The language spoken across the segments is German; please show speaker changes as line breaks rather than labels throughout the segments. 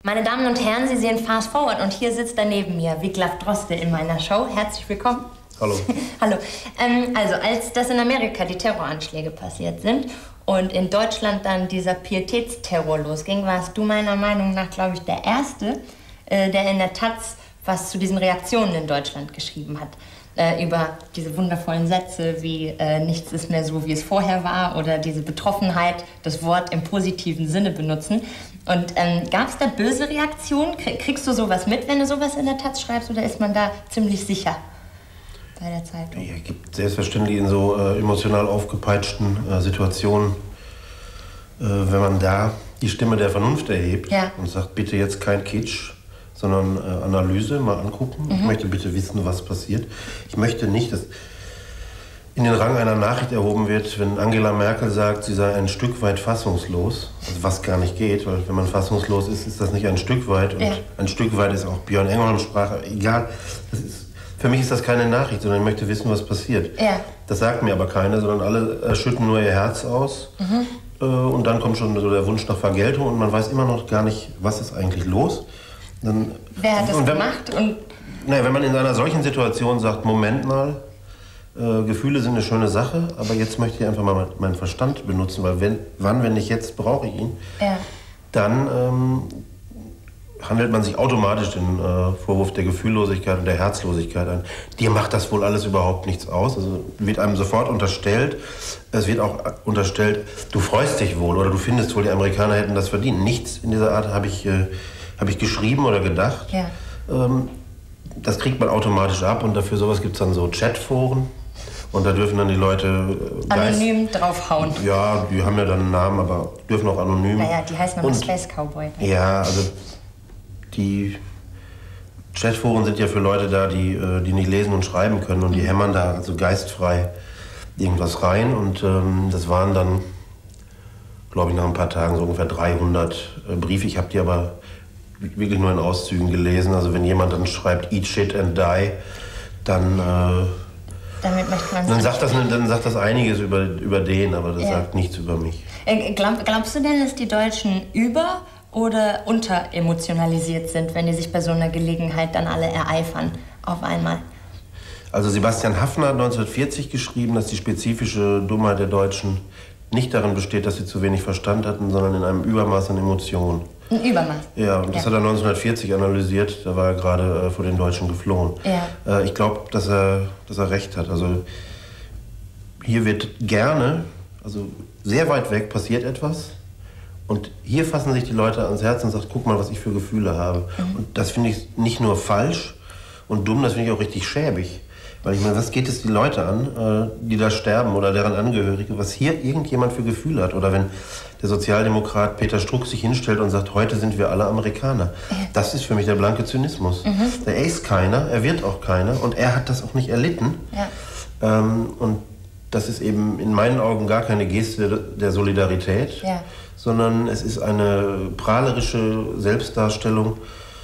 Meine Damen und Herren, Sie sehen Fast Forward und hier sitzt er neben mir Wiglaf Droste in meiner Show. Herzlich willkommen.
Hallo.
Hallo. Also, als das in Amerika die Terroranschläge passiert sind und in Deutschland dann dieser Pietätsterror losging, warst du meiner Meinung nach, glaube ich, der Erste, der in der Taz was zu diesen Reaktionen in Deutschland geschrieben hat. Über diese wundervollen Sätze wie nichts ist mehr so, wie es vorher war oder diese Betroffenheit, das Wort im positiven Sinne benutzen. Und gab es da böse Reaktionen? Kriegst du sowas mit, wenn du sowas in der Taz schreibst, oder ist man da ziemlich sicher bei der Zeitung?
Ja, es gibt selbstverständlich in so emotional aufgepeitschten Situationen, wenn man da die Stimme der Vernunft erhebt und sagt, bitte jetzt kein Kitsch, sondern Analyse, mal angucken. Ich möchte bitte wissen, was passiert. Ich möchte nicht, dass in den Rang einer Nachricht erhoben wird, wenn Angela Merkel sagt, sie sei ein Stück weit fassungslos, also was gar nicht geht, weil wenn man fassungslos ist, ist das nicht ein Stück weit. Und ein Stück weit ist auch Björn Engelholm Sprache, egal. Für mich ist das keine Nachricht, sondern ich möchte wissen, was passiert.
Ja.
Das sagt mir aber keiner, sondern alle schütten nur ihr Herz aus. Und dann kommt schon so der Wunsch nach Vergeltung und man weiß immer noch gar nicht, was ist eigentlich los.
Wer hat das gemacht?
Wenn man in einer solchen Situation sagt, Moment mal, Gefühle sind eine schöne Sache, aber jetzt möchte ich einfach mal meinen Verstand benutzen, weil wenn nicht jetzt, brauche ich ihn, dann handelt man sich automatisch den Vorwurf der Gefühllosigkeit und der Herzlosigkeit an. Dir macht das wohl alles überhaupt nichts aus. Also wird einem sofort unterstellt, es wird auch unterstellt, du freust dich wohl oder du findest wohl, die Amerikaner hätten das verdient. Nichts in dieser Art habe ich geschrieben oder gedacht.
Ja.
Das kriegt man automatisch ab und dafür sowas gibt es dann so Chatforen und da dürfen dann die Leute
anonym draufhauen.
Ja, die haben ja dann einen Namen, aber dürfen auch anonym.
Naja, die heißen aber Space Cowboy.
Ja, also die Chatforen sind ja für Leute da, die nicht lesen und schreiben können und die hämmern da also geistfrei irgendwas rein und das waren dann, glaube ich, nach ein paar Tagen so ungefähr 300 Briefe. Ich habe die aber wirklich nur in Auszügen gelesen. Also wenn jemand dann schreibt Eat Shit and Die, dann
damit möchte man
dann sagt das einiges über den, aber das sagt nichts über mich.
Glaubst du denn, dass die Deutschen über- oder unteremotionalisiert sind, wenn die sich bei so einer Gelegenheit dann alle ereifern auf einmal?
Also Sebastian Haffner hat 1940 geschrieben, dass die spezifische Dummheit der Deutschen nicht darin besteht, dass sie zu wenig Verstand hatten, sondern in einem Übermaß an Emotionen.
Ein Übermaß?
Ja, und das hat er 1940 analysiert, da war er gerade vor den Deutschen geflohen.
Ja.
Ich glaube, dass er recht hat. Also hier wird gerne, also sehr weit weg passiert etwas und hier fassen sich die Leute ans Herz und sagen, guck mal, was ich für Gefühle habe. Und das finde ich nicht nur falsch und dumm, das finde ich auch richtig schäbig. Weil ich meine, was geht es die Leute an, die da sterben oder deren Angehörige, was hier irgendjemand für Gefühle hat? Oder wenn der Sozialdemokrat Peter Struck sich hinstellt und sagt, heute sind wir alle Amerikaner. Das ist für mich der blanke Zynismus. Er ist keiner, er wird auch keiner und er hat das auch nicht erlitten. Ja. Und das ist eben in meinen Augen gar keine Geste der Solidarität, sondern es ist eine prahlerische Selbstdarstellung,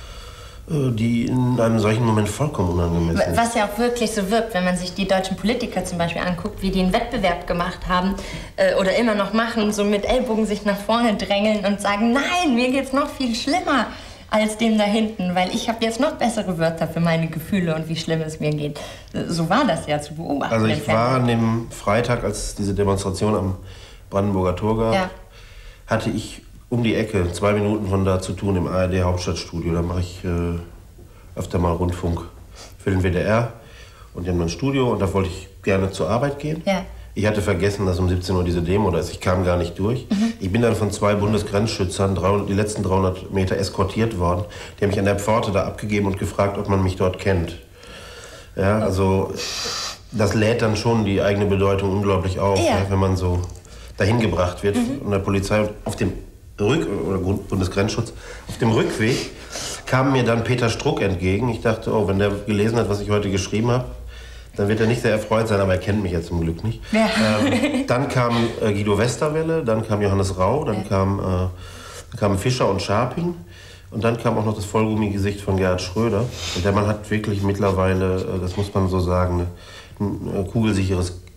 die in einem solchen Moment vollkommen unangemessen ist.
Was ja auch wirklich so wirkt, wenn man sich die deutschen Politiker zum Beispiel anguckt, wie die einen Wettbewerb gemacht haben oder immer noch machen, so mit Ellbogen sich nach vorne drängeln und sagen, nein, mir geht's noch viel schlimmer als dem da hinten, weil ich habe jetzt noch bessere Wörter für meine Gefühle und wie schlimm es mir geht. So war das ja zu beobachten.
Also ich war an dem Freitag, als diese Demonstration am Brandenburger Tor gab, hatte ich um die Ecke, 2 Minuten von da zu tun im ARD Hauptstadtstudio. Da mache ich öfter mal Rundfunk für den WDR. Und die haben ein Studio und da wollte ich gerne zur Arbeit gehen. Ja. Ich hatte vergessen, dass um 17 Uhr diese Demo da ist. Ich kam gar nicht durch. Ich bin dann von 2 Bundesgrenzschützern die letzten 300 Meter eskortiert worden. Die haben mich an der Pforte da abgegeben und gefragt, ob man mich dort kennt. Ja, also das lädt dann schon die eigene Bedeutung unglaublich auf, wenn man so dahin gebracht wird von der Polizei. Auf dem Bundesgrenzschutz. Auf dem Rückweg kam mir dann Peter Struck entgegen. Ich dachte, oh, wenn der gelesen hat, was ich heute geschrieben habe, dann wird er nicht sehr erfreut sein, aber er kennt mich ja zum Glück nicht. Ja. Dann kam Guido Westerwelle, dann kam Johannes Rau, dann kamen Fischer und Scharping und dann kam auch noch das Vollgummigesicht von Gerhard Schröder. Und der Mann hat wirklich mittlerweile, das muss man so sagen, ein kugelsicheres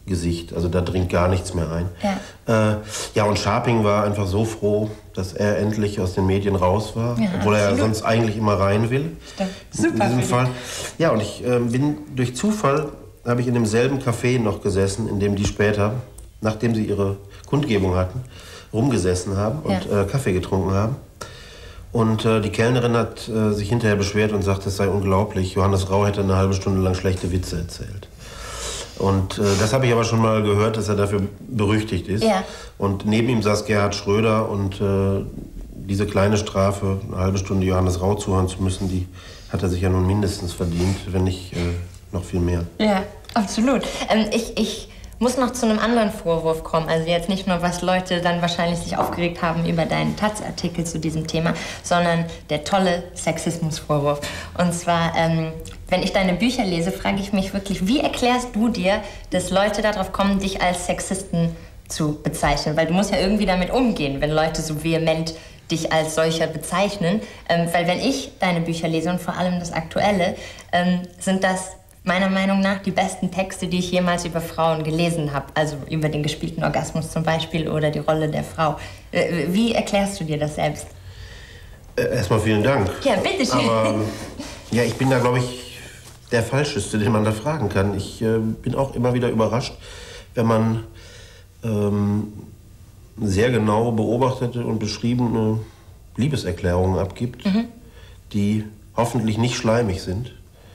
Gesicht. Also da dringt gar nichts mehr ein. Ja, und Scharping war einfach so froh, dass er endlich aus den Medien raus war, obwohl er ja sonst eigentlich immer rein will.
Super.
In diesem Fall. Ja, und ich bin durch Zufall, habe ich in demselben Café noch gesessen, in dem die später, nachdem sie ihre Kundgebung hatten, rumgesessen haben und Kaffee getrunken haben. Und die Kellnerin hat sich hinterher beschwert und sagt, es sei unglaublich, Johannes Rau hätte eine halbe Stunde lang schlechte Witze erzählt. Und das habe ich aber schon mal gehört, dass er dafür berüchtigt ist. Ja. Und neben ihm saß Gerhard Schröder und diese kleine Strafe, eine halbe Stunde Johannes Rau zuhören zu müssen, die hat er sich ja nun mindestens verdient, wenn nicht noch viel mehr.
Ja, absolut. Ich muss noch zu einem anderen Vorwurf kommen. Also jetzt nicht nur, was Leute dann wahrscheinlich sich aufgeregt haben über deinen Taz-Artikel zu diesem Thema, sondern der tolle Sexismusvorwurf. Und zwar, wenn ich deine Bücher lese, frage ich mich wirklich, wie erklärst du dir, dass Leute darauf kommen, dich als Sexisten zu bezeichnen? Weil du musst ja irgendwie damit umgehen, wenn Leute so vehement dich als solcher bezeichnen. Weil wenn ich deine Bücher lese und vor allem das Aktuelle, sind das meiner Meinung nach die besten Texte, die ich jemals über Frauen gelesen habe. Also über den gespielten Orgasmus zum Beispiel oder die Rolle der Frau. Wie erklärst du dir das selbst?
Erstmal vielen Dank.
Ja, bitteschön.
Aber ja, ich bin da, glaube ich, der Falscheste, den man da fragen kann. Ich bin auch immer wieder überrascht, wenn man sehr genau beobachtete und beschriebene Liebeserklärungen abgibt, die hoffentlich nicht schleimig sind.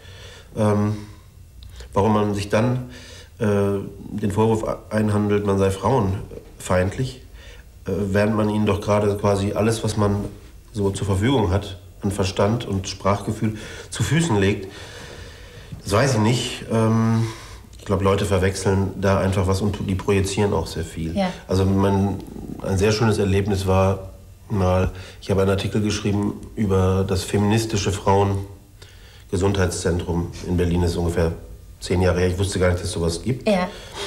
Warum man sich dann den Vorwurf einhandelt, man sei frauenfeindlich, während man ihnen doch gerade quasi alles, was man so zur Verfügung hat, an Verstand und Sprachgefühl zu Füßen legt. Das weiß ich nicht. Ich glaube, Leute verwechseln da einfach was und die projizieren auch sehr viel. Ja. Also ein sehr schönes Erlebnis war mal, ich habe einen Artikel geschrieben über das feministische Frauengesundheitszentrum in Berlin. Das ist ungefähr 10 Jahre her. Ich wusste gar nicht, dass es sowas gibt. Ja.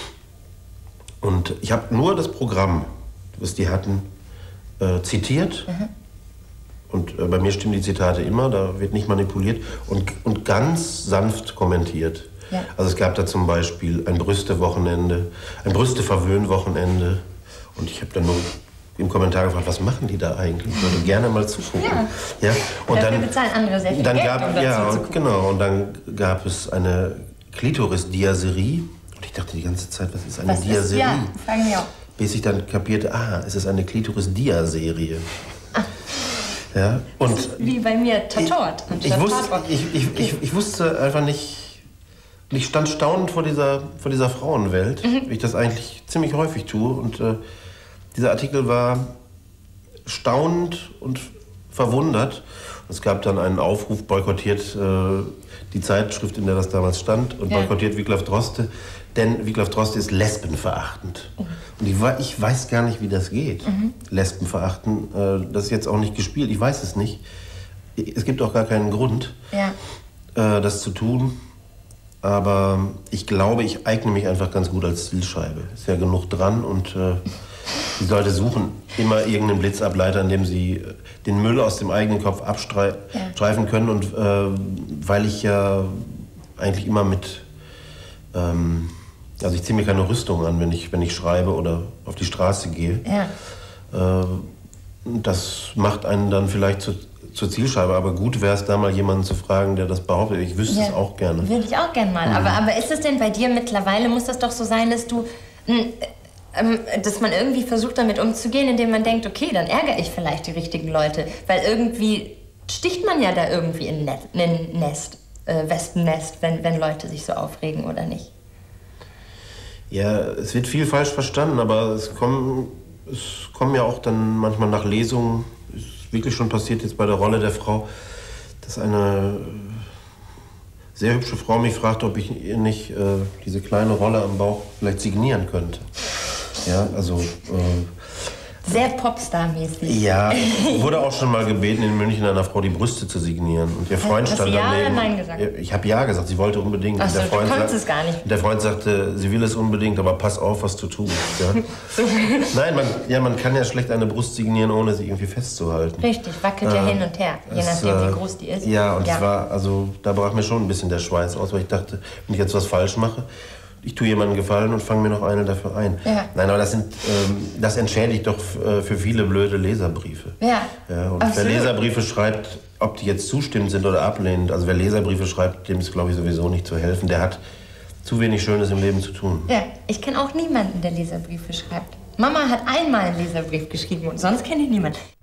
Und ich habe nur das Programm, was die hatten, zitiert. Und bei mir stimmen die Zitate immer, da wird nicht manipuliert und ganz sanft kommentiert. Ja. Also es gab da zum Beispiel ein Brüste-Wochenende, ein Brüste-Verwöhn-Wochenende. Und ich habe dann nur im Kommentar gefragt, was machen die da eigentlich? Ich würde gerne mal zugucken. Ja. Ja? Und
dafür bezahlen andere sehr viel
dann
Geld,
gab,
um dazu
ja,
zu
und
gucken.
genau. Und dann gab es eine Klitoris-Diaserie. Und ich dachte die ganze Zeit, was ist eine Diaserie?
Ja, fragen wir auch.
Bis ich dann kapierte, es ist eine Klitoris-Dia-Serie. Ja, und
wie bei mir Tatort.
Ich wusste einfach nicht. Ich stand staunend vor dieser Frauenwelt, wie ich das eigentlich ziemlich häufig tue. Und dieser Artikel war staunend und verwundert. Es gab dann einen Aufruf, boykottiert die Zeitschrift, in der das damals stand, und boykottiert Wiglaf Droste, denn Wiglaf Droste ist lesbenverachtend. Und ich weiß gar nicht, wie das geht. Lesben verachten, das ist jetzt auch nicht gespielt, ich weiß es nicht. Es gibt auch gar keinen Grund, das zu tun. Aber ich glaube, ich eigne mich einfach ganz gut als Zielscheibe. Ist ja genug dran und die Leute suchen immer irgendeinen Blitzableiter, in dem sie den Müll aus dem eigenen Kopf abstreifen können. Und weil ich ja eigentlich immer also ich ziehe mir keine Rüstung an, wenn ich schreibe oder auf die Straße gehe. Ja. Das macht einen dann vielleicht zur Zielscheibe. Aber gut wäre es, da mal jemanden zu fragen, der das behauptet. Ich wüsste es auch gerne.
Würde ich auch gerne mal. Aber ist es denn bei dir mittlerweile, muss das doch so sein, dass dass man irgendwie versucht, damit umzugehen, indem man denkt, okay, dann ärgere ich vielleicht die richtigen Leute. Weil irgendwie sticht man ja da irgendwie in ein Nest, Wespennest, wenn Leute sich so aufregen, oder nicht?
Ja, es wird viel falsch verstanden, aber es kommen ja auch dann manchmal nach Lesungen, ist wirklich schon passiert jetzt bei der Rolle der Frau, dass eine sehr hübsche Frau mich fragte, ob ich ihr nicht diese kleine Rolle am Bauch vielleicht signieren könnte. Ja, also
sehr Popstar-mäßig.
Ja, wurde auch schon mal gebeten, in München einer Frau die Brüste zu signieren. Und ihr Freund stand daneben.
Hast du ja oder nein gesagt?
Ich habe ja gesagt, sie wollte unbedingt.
Ach so, du konntest es gar nicht.
Der Freund sagte, sie will es unbedingt, aber pass auf, was du tust. Ja? Nein, man kann ja schlecht eine Brust signieren, ohne sie irgendwie festzuhalten.
Richtig, wackelt ja hin und her, je nachdem, wie groß die ist.
Ja, und es war, also da brach mir schon ein bisschen der Schweiß aus, weil ich dachte, wenn ich jetzt was falsch mache, ich tue jemandem Gefallen und fange mir noch eine dafür ein. Ja. Nein, aber das entschädigt doch für viele blöde Leserbriefe. Ja. Und wer Leserbriefe schreibt, ob die jetzt zustimmend sind oder ablehnend, also wer Leserbriefe schreibt, dem ist, glaube ich, sowieso nicht zu helfen. Der hat zu wenig Schönes im Leben zu tun.
Ja, ich kenne auch niemanden, der Leserbriefe schreibt. Mama hat einmal einen Leserbrief geschrieben und sonst kenne ich niemanden.